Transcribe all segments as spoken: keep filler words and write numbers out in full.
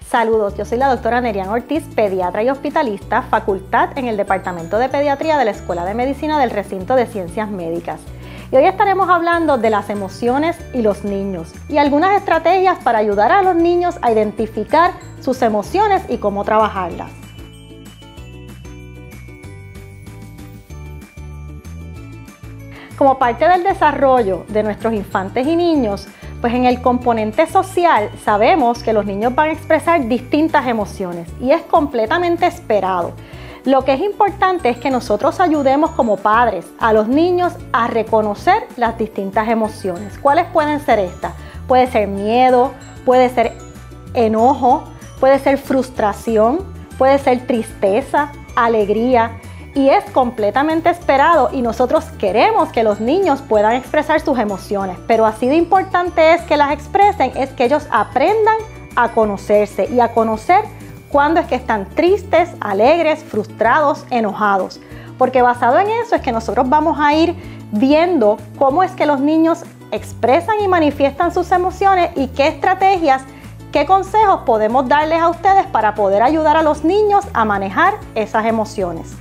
Saludos, yo soy la doctora Nerian Ortiz, pediatra y hospitalista, facultad en el Departamento de Pediatría de la Escuela de Medicina del Recinto de Ciencias Médicas. Y hoy estaremos hablando de las emociones y los niños y algunas estrategias para ayudar a los niños a identificar sus emociones y cómo trabajarlas. Como parte del desarrollo de nuestros infantes y niños, pues en el componente social sabemos que los niños van a expresar distintas emociones y es completamente esperado. Lo que es importante es que nosotros ayudemos como padres a los niños a reconocer las distintas emociones. ¿Cuáles pueden ser estas? Puede ser miedo, puede ser enojo, puede ser frustración, puede ser tristeza, alegría. Y es completamente esperado y nosotros queremos que los niños puedan expresar sus emociones, pero así de importante es que las expresen, es que ellos aprendan a conocerse y a conocer cuándo es que están tristes, alegres, frustrados, enojados. Porque basado en eso es que nosotros vamos a ir viendo cómo es que los niños expresan y manifiestan sus emociones y qué estrategias, qué consejos podemos darles a ustedes para poder ayudar a los niños a manejar esas emociones.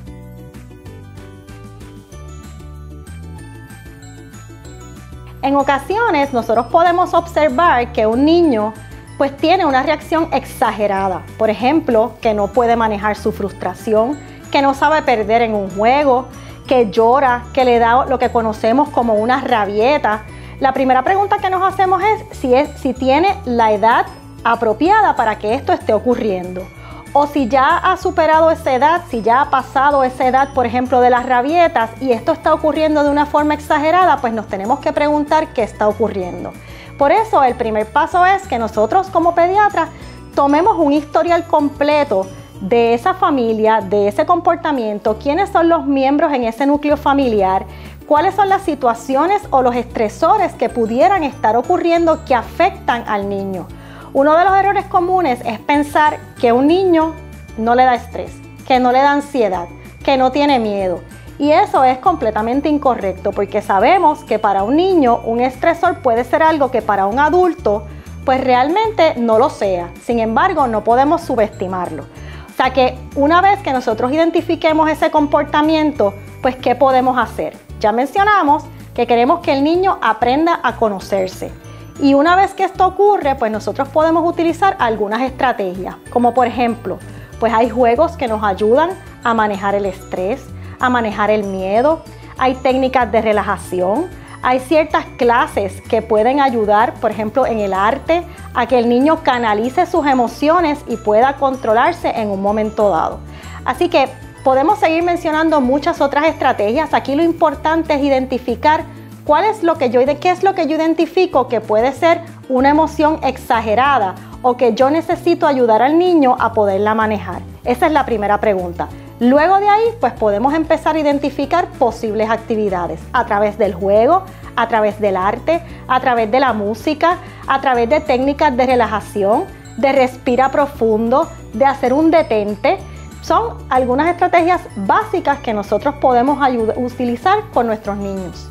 En ocasiones nosotros podemos observar que un niño pues tiene una reacción exagerada. Por ejemplo, que no puede manejar su frustración, que no sabe perder en un juego, que llora, que le da lo que conocemos como una rabieta. La primera pregunta que nos hacemos es si, es, si tiene la edad apropiada para que esto esté ocurriendo. O si ya ha superado esa edad, si ya ha pasado esa edad, por ejemplo, de las rabietas y esto está ocurriendo de una forma exagerada, pues nos tenemos que preguntar qué está ocurriendo. Por eso el primer paso es que nosotros como pediatras tomemos un historial completo de esa familia, de ese comportamiento, quiénes son los miembros en ese núcleo familiar, cuáles son las situaciones o los estresores que pudieran estar ocurriendo que afectan al niño. Uno de los errores comunes es pensar que un niño no le da estrés, que no le da ansiedad, que no tiene miedo. Y eso es completamente incorrecto porque sabemos que para un niño un estresor puede ser algo que para un adulto pues realmente no lo sea. Sin embargo, no podemos subestimarlo. O sea que una vez que nosotros identifiquemos ese comportamiento, pues ¿qué podemos hacer? Ya mencionamos que queremos que el niño aprenda a conocerse. Y una vez que esto ocurre, pues nosotros podemos utilizar algunas estrategias, como por ejemplo, pues hay juegos que nos ayudan a manejar el estrés, a manejar el miedo, hay técnicas de relajación, hay ciertas clases que pueden ayudar, por ejemplo, en el arte, a que el niño canalice sus emociones y pueda controlarse en un momento dado. Así que podemos seguir mencionando muchas otras estrategias. Aquí lo importante es identificar ¿Cuál es lo que yo, ¿Qué es lo que yo identifico que puede ser una emoción exagerada o que yo necesito ayudar al niño a poderla manejar? Esa es la primera pregunta. Luego de ahí, pues podemos empezar a identificar posibles actividades a través del juego, a través del arte, a través de la música, a través de técnicas de relajación, de respira profundo, de hacer un detente. Son algunas estrategias básicas que nosotros podemos ayudar, utilizar con nuestros niños.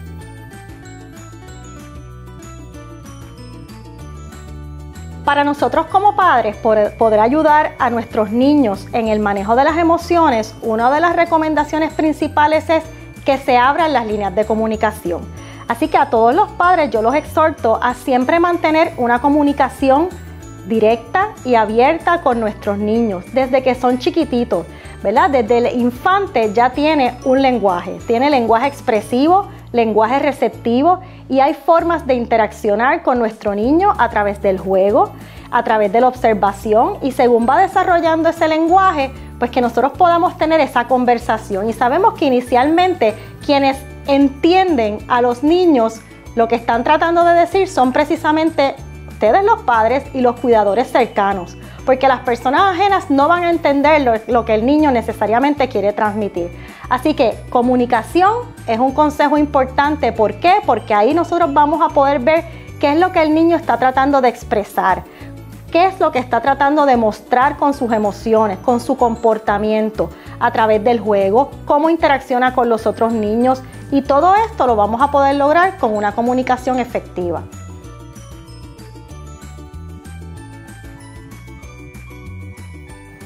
Para nosotros como padres, poder ayudar a nuestros niños en el manejo de las emociones, una de las recomendaciones principales es que se abran las líneas de comunicación. Así que a todos los padres yo los exhorto a siempre mantener una comunicación directa y abierta con nuestros niños desde que son chiquititos, ¿verdad? Desde el infante ya tiene un lenguaje, tiene lenguaje expresivo, lenguaje receptivo y hay formas de interaccionar con nuestro niño a través del juego, a través de la observación y según va desarrollando ese lenguaje, pues que nosotros podamos tener esa conversación. Y sabemos que inicialmente quienes entienden a los niños lo que están tratando de decir son precisamente ustedes los padres y los cuidadores cercanos, porque las personas ajenas no van a entender lo, lo que el niño necesariamente quiere transmitir. Así que comunicación es un consejo importante. ¿Por qué? Porque ahí nosotros vamos a poder ver qué es lo que el niño está tratando de expresar, qué es lo que está tratando de mostrar con sus emociones, con su comportamiento, a través del juego, cómo interacciona con los otros niños y todo esto lo vamos a poder lograr con una comunicación efectiva.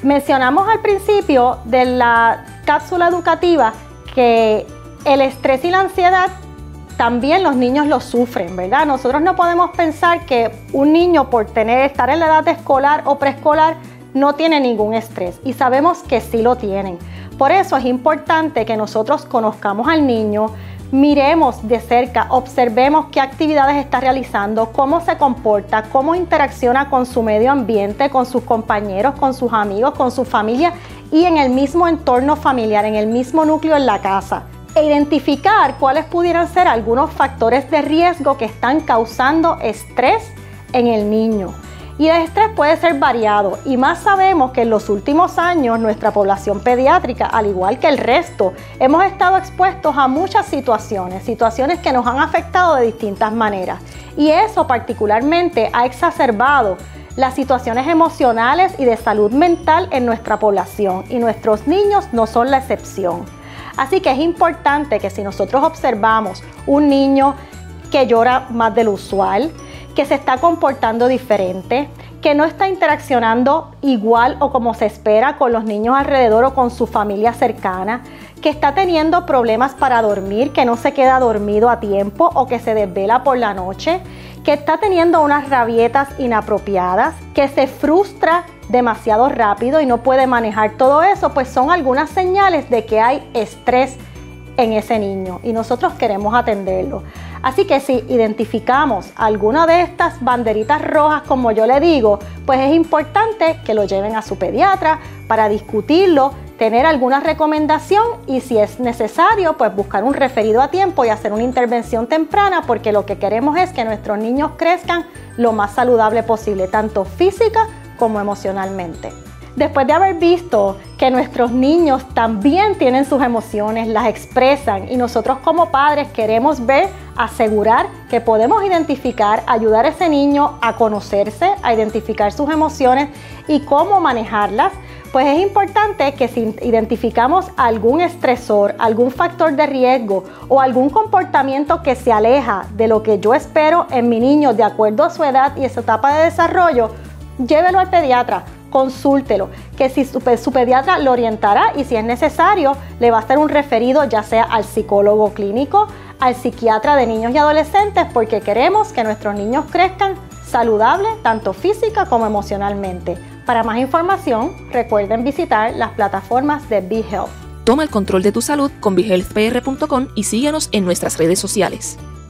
Mencionamos al principio de la cápsula educativa que el estrés y la ansiedad también los niños lo sufren, ¿verdad? Nosotros no podemos pensar que un niño por tener, estar en la edad escolar o preescolar no tiene ningún estrés, y sabemos que sí lo tienen. Por eso es importante que nosotros conozcamos al niño, miremos de cerca, observemos qué actividades está realizando, cómo se comporta, cómo interacciona con su medio ambiente, con sus compañeros, con sus amigos, con su familia y en el mismo entorno familiar, en el mismo núcleo en la casa. E identificar cuáles pudieran ser algunos factores de riesgo que están causando estrés en el niño. Y el estrés puede ser variado, y más sabemos que en los últimos años nuestra población pediátrica, al igual que el resto, hemos estado expuestos a muchas situaciones, situaciones que nos han afectado de distintas maneras. Y eso particularmente ha exacerbado las situaciones emocionales y de salud mental en nuestra población, y nuestros niños no son la excepción. Así que es importante que si nosotros observamos un niño que llora más de lo usual, que se está comportando diferente, que no está interaccionando igual o como se espera con los niños alrededor o con su familia cercana, que está teniendo problemas para dormir, que no se queda dormido a tiempo o que se desvela por la noche, que está teniendo unas rabietas inapropiadas, que se frustra demasiado rápido y no puede manejar todo eso, pues son algunas señales de que hay estrés en ese niño y nosotros queremos atenderlo. Así que si identificamos alguna de estas banderitas rojas, como yo le digo, pues es importante que lo lleven a su pediatra para discutirlo, tener alguna recomendación y si es necesario, pues buscar un referido a tiempo y hacer una intervención temprana, porque lo que queremos es que nuestros niños crezcan lo más saludable posible, tanto física como emocionalmente. Después de haber visto que nuestros niños también tienen sus emociones, las expresan y nosotros como padres queremos ver, asegurar que podemos identificar, ayudar a ese niño a conocerse, a identificar sus emociones y cómo manejarlas, pues es importante que si identificamos algún estresor, algún factor de riesgo o algún comportamiento que se aleja de lo que yo espero en mi niño de acuerdo a su edad y esa etapa de desarrollo, llévelo al pediatra. Consúltelo, que si su, su pediatra lo orientará y si es necesario le va a hacer un referido ya sea al psicólogo clínico, al psiquiatra de niños y adolescentes, porque queremos que nuestros niños crezcan saludables tanto física como emocionalmente. Para más información, recuerden visitar las plataformas de BeHealth. Toma el control de tu salud con be health p r punto com y síguenos en nuestras redes sociales.